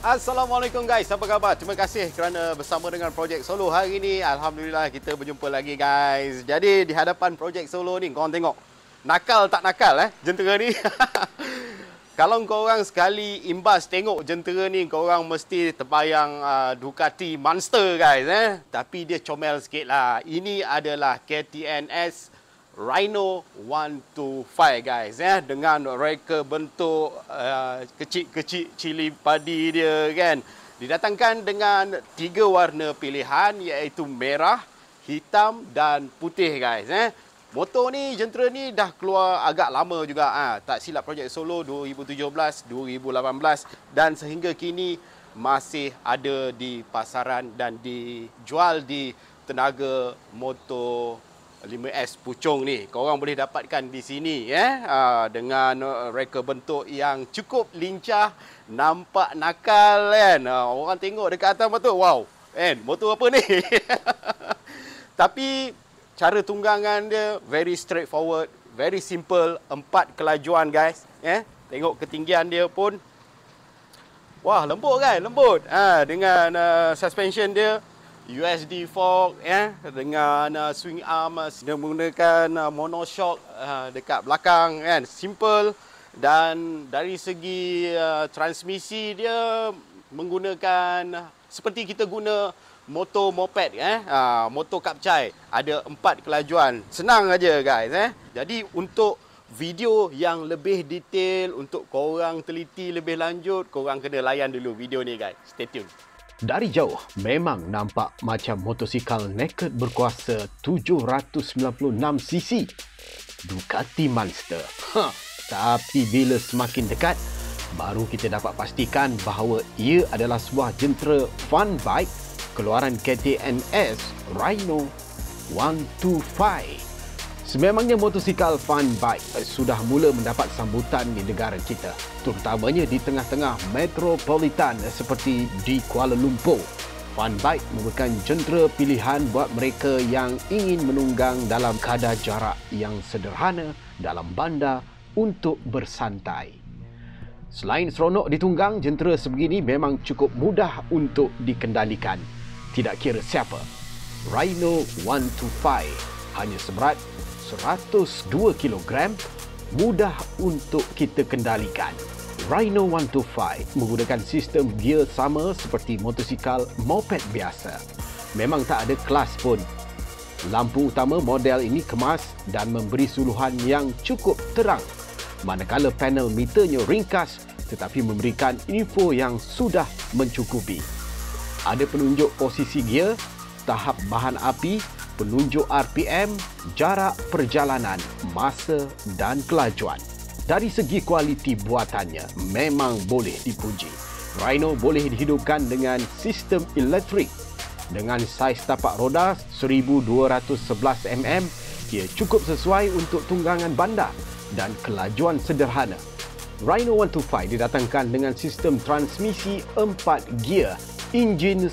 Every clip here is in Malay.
Assalamualaikum guys, apa khabar? Terima kasih kerana bersama dengan Projek Solo hari ini. Alhamdulillah kita berjumpa lagi guys. Jadi di hadapan Projek Solo ni, korang tengok nakal tak nakal jentera ni. Kalau korang sekali imbas tengok jentera ni, korang mesti terbayang Ducati Monster guys. Tapi dia comel sikit lah. Ini adalah KTNS Rhino 125 guys, dengan reka bentuk kecil-kecil cili padi dia kan. Didatangkan dengan 3 warna pilihan, iaitu merah, hitam dan putih guys. Motor ni, jentera ni dah keluar agak lama juga. Tak silap Projek Solo 2017, 2018 dan sehingga kini masih ada di pasaran dan dijual di Tenaga Motor 5S Puchong ni. Korang boleh dapatkan di sini dengan reka bentuk yang cukup lincah, nampak nakal kan. Orang tengok dekat atas motor, wow, motor apa ni? Tapi cara tunggangan dia very straightforward, very simple, 4 kelajuan guys. Tengok ketinggian dia pun, wah, lembut kan, lembut. Dengan suspension dia USD fork dengan swing arm, dia menggunakan monoshock dekat belakang kan, simple. Dan dari segi transmisi dia menggunakan seperti kita guna motor moped motor kapcai, ada 4 kelajuan. Senang aja guys. Jadi untuk video yang lebih detail, untuk korang teliti lebih lanjut, korang kena layan dulu video ni guys. Stay tune. Dari jauh, memang nampak macam motosikal naked berkuasa 796cc Ducati Monster. Tapi bila semakin dekat, baru kita dapat pastikan bahawa ia adalah sebuah jentera fun bike keluaran KTNS Rhino 125. Sememangnya motosikal fun bike sudah mula mendapat sambutan di negara kita, terutamanya di tengah-tengah metropolitan seperti di Kuala Lumpur. Fun bike merupakan jentera pilihan buat mereka yang ingin menunggang dalam kadar jarak yang sederhana dalam bandar untuk bersantai. Selain seronok ditunggang, jentera sebegini memang cukup mudah untuk dikendalikan. Tidak kira siapa. Rhino 125 hanya seberat 102 kg, mudah untuk kita kendalikan. Rhino 125 menggunakan sistem gear sama seperti motosikal moped biasa. Memang tak ada kelas pun. Lampu utama model ini kemas dan memberi suluhan yang cukup terang, manakala panel meternya ringkas tetapi memberikan info yang sudah mencukupi. Ada penunjuk posisi gear, tahap bahan api, penunjuk RPM, jarak perjalanan, masa dan kelajuan. Dari segi kualiti buatannya, memang boleh dipuji. Rhino boleh dihidupkan dengan sistem elektrik. Dengan saiz tapak roda 1211 mm, ia cukup sesuai untuk tunggangan bandar dan kelajuan sederhana. Rhino 125 didatangkan dengan sistem transmisi 4 gear, enjin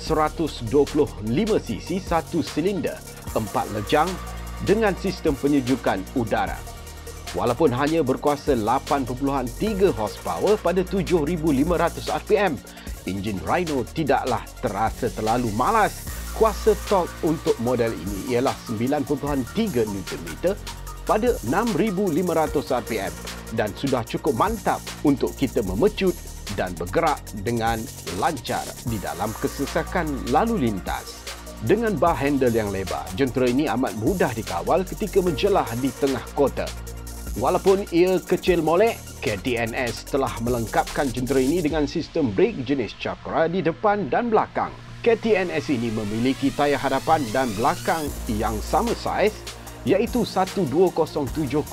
125cc 1 silinder, 4 lejang dengan sistem penyejukan udara. Walaupun hanya berkuasa 8.3 horsepower pada 7,500 RPM, enjin Rhino tidaklah terasa terlalu malas. Kuasa torque untuk model ini ialah 9.3 Nm pada 6,500 RPM dan sudah cukup mantap untuk kita memecut dan bergerak dengan lancar di dalam kesesakan lalu lintas. Dengan bar handle yang lebar, jentera ini amat mudah dikawal ketika menjelah di tengah kota. Walaupun ia kecil molek, KTNS telah melengkapkan jentera ini dengan sistem brake jenis Chakra di depan dan belakang. KTNS ini memiliki tayar hadapan dan belakang yang sama saiz, iaitu 1207012,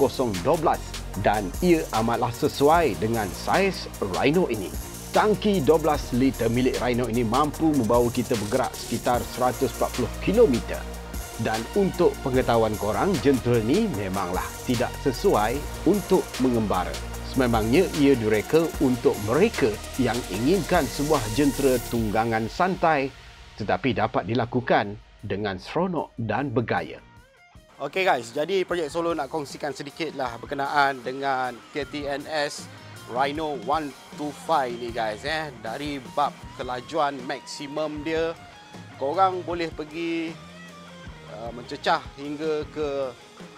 dan ia amatlah sesuai dengan saiz Rhino ini. Tangki 12 liter milik Rhino ini mampu membawa kita bergerak sekitar 140 km. Dan untuk pengetahuan korang, jentera ni memanglah tidak sesuai untuk mengembara. Sememangnya ia direka untuk mereka yang inginkan sebuah jentera tunggangan santai tetapi dapat dilakukan dengan seronok dan bergaya. Okey guys, jadi Projek Solo nak kongsikan sedikitlah berkenaan dengan KTNS Rhino 125 ni guys. Dari bab kelajuan maksimum dia, korang boleh pergi mencecah hingga ke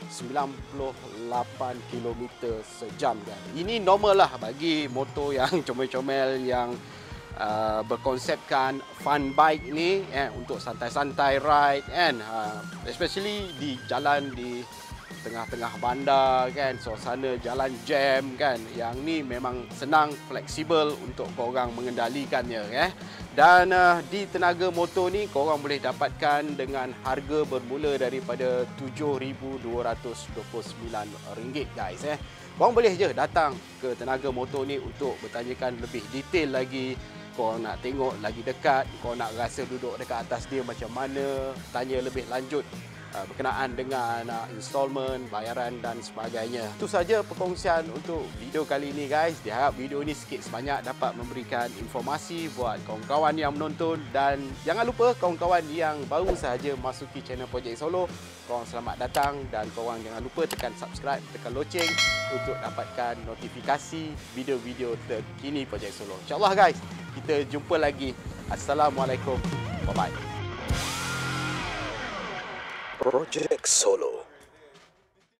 98 km sejam guys. Ini normal lah bagi motor yang comel-comel, yang berkonsepkan fun bike ni untuk santai-santai ride kan, especially di jalan di tengah-tengah bandar kan, suasana jalan jam kan. Yang ni memang senang, fleksibel untuk korang mengendalikannya. Dan di Tenaga Motor ni korang boleh dapatkan dengan harga bermula daripada RM7,229 guys. Korang boleh je datang ke Tenaga Motor ni untuk bertanyakan lebih detail lagi. Korang nak tengok lagi dekat, korang nak rasa duduk dekat atas dia macam mana, tanya lebih lanjut berkenaan dengan installment, bayaran dan sebagainya. Itu saja perkongsian untuk video kali ini guys. Diharap video ini sikit sebanyak dapat memberikan informasi buat kawan-kawan yang menonton. Dan jangan lupa kawan-kawan yang baru sahaja masuki channel Project Solo, korang selamat datang. Dan korang jangan lupa tekan subscribe, tekan loceng untuk dapatkan notifikasi video-video terkini Project Solo. InsyaAllah guys, kita jumpa lagi. Assalamualaikum. Bye-bye. Project Solo.